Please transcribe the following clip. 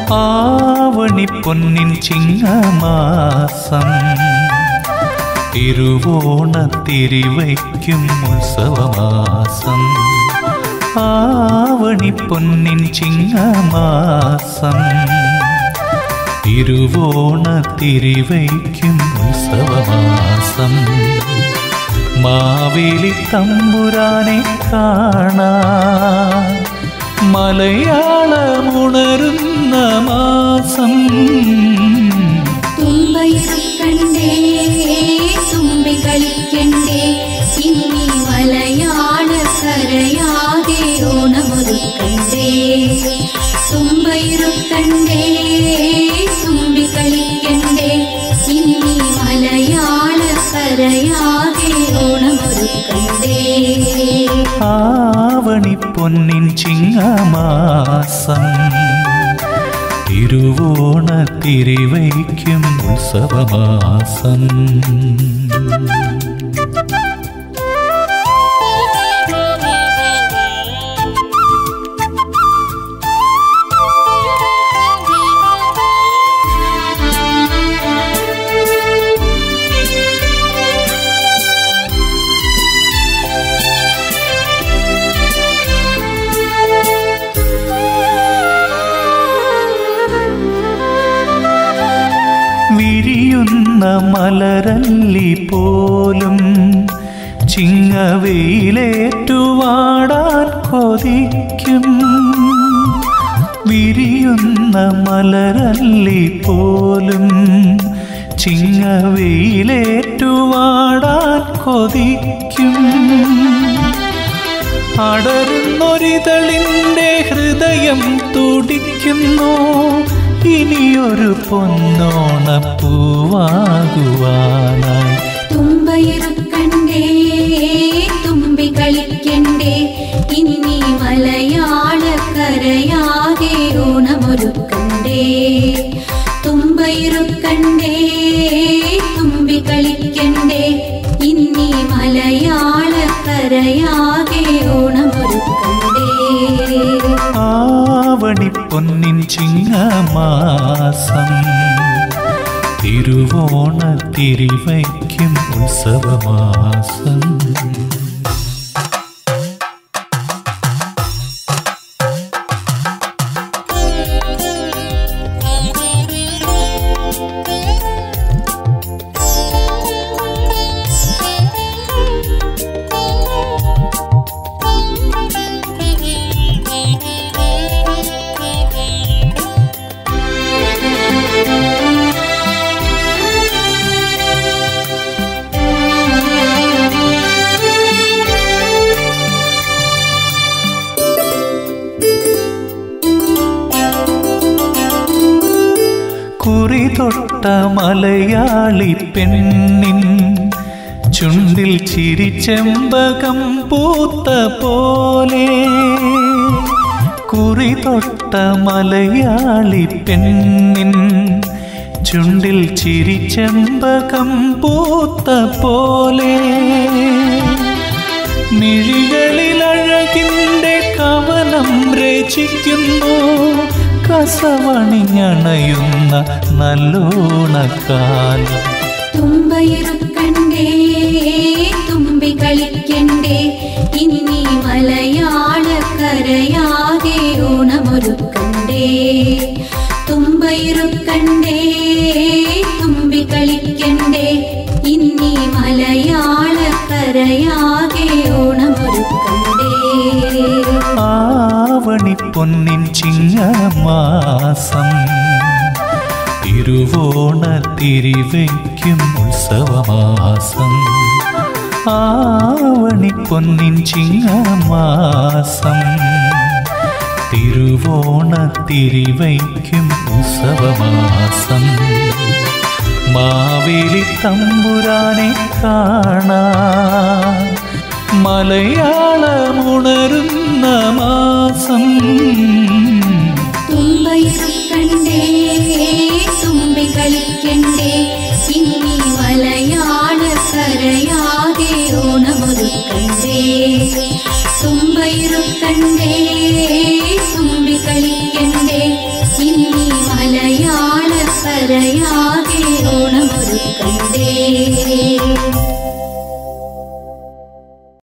ആവണിപ്പൊന്നിൻ ചിങ്ങമാസം തിരുവോണത്തിരിവയ്ക്കും ഉത്സവമാസം. ആവണിപ്പൊന്നിൻ ചിങ്ങമാസം തിരുവോണത്തിരിവയ്ക്കും ഉത്സവമാസം. മാവേലി തമ്പുരാനെ കാണാൻ മലയാളമുണരുന്ന മാസം. തുമ്പയിറക്കണ്ടേ തുമ്പി കളിക്കണ്ടേ ഇനി മലയാളക്കരയാകെ ഓണമൊരുക്കണ്ടേ. തുമ്പയിറക്കണ്ടേ തുമ്പി കളിക്കണ്ടേ ഇനി മലയാളക്കരയാകെ ഓണമൊരുക്കണ്ടേ. ആവണിപ്പൊന്നിൻ ചിങ്ങമാസം തിരുവോണത്തിരിവയ്ക്കും ഉത്സവമാസം. വിരിയുന്ന മലരല്ലി പോലും ചിങ്ങവെയിലേറ്റുവാടാൻ കൊതിക്കും. വിരിയുന്ന മലരല്ലി പോലും ചിങ്ങവെയിലേറ്റുവാടാൻ കൊതിക്കും. അടരുന്നൊരിതളിൻ്റെ ഹൃദയം തുടിക്കുന്നു ഇനിയൊരു പൊന്നോണപ്പൂവാകുവാനായി. തുമ്പയിറക്കണ്ടേ തുമ്പി കളിക്കണ്ടേ ഇനി മലയാളക്കരയാകെ ഓണമൊരുക്കണ്ടേ. തുമ്പയിറക്കണ്ടേ തുമ്പി കളിക്കണ്ടേ ഇനി മലയാളക്കരയാകെ ഓണമൊരുക്കണ്ടേ. ആവണിപ്പൊന്നിൻ ചിങ്ങമാസം തിരുവോണത്തിരിവയ്ക്കും ഉത്സവമാസം. കുറിതൊട്ട മലയാളി പെണ്ണിൻ ചുണ്ടിൽ ചിരിച്ചെമ്പകം പൂത്ത പോലെ. കുറിതൊട്ട മലയാളി പെണ്ണിൻ ചുണ്ടിൽ ചിരിച്ചെമ്പകം പൂത്ത പോലെ. മിഴികളിലഴകിൻ്റെ കവനം രചിക്കുന്നു കസവണിഞ്ഞണയുന്ന നല്ലോണക്കാലം. തുമ്പയിറക്കണ്ടേ തുമ്പി കളിക്കണ്ടേ ഇനി മലയാളക്കരയാകെ ഓണമൊരുക്കണ്ടേ. തുമ്പയിറക്കണ്ടേ തുമ്പി കളിക്കണ്ടേ ഇനി മലയാളക്കരയാകെ ഓണമൊരുക്കണ്ടേ. ആവണിപ്പൊന്നിൻ ചിങ്ങമാസം തിരുവോണത്തിരിവയ്ക്കും ഉത്സവമാസം. ആവണിപ്പൊന്നിൻ ചിങ്ങമാസം തിരുവോണത്തിരിവയ്ക്കും ഉത്സവമാസം. മാവേലി തമ്പുരാനെ കാണാൻ മലയാളമുണരുന്ന മാസം. തുമ്പയിറക്കണ്ടേ തുമ്പി കളിക്കണ്ടേ ഇനി മലയാളക്കരയാകെ ഓണമൊരുക്കണ്ടേ. തുമ്പയിറക്കണ്ടേ തുമ്പി കളിക്കണ്ടേ ഇനി കരയാകെ ഓണമൊരുക്കണ്ടേ.